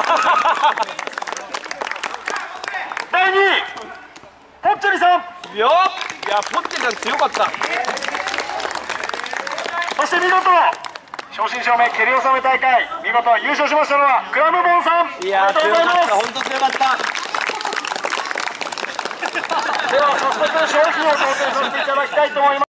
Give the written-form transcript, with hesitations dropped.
第2位ぽっちゃりさん。 よっ、いやポッチェさん強かった。 そして見事正真正銘蹴り納め大会見事優勝しましたのはクラムボンさん。 いや強かった、本当強かった。 では早速商品を贈呈させていただきたいと思います。